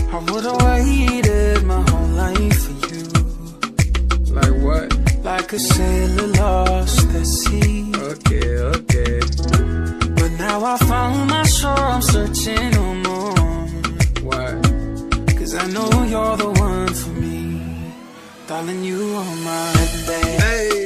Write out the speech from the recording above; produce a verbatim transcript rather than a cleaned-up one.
I would've waited my whole life for you. Like what? Like a sailor lost at sea. Okay, okay. But now I found my shore, I'm searching no more. Why? Cause I know you're the one for me. Darling, you are my baby. Hey.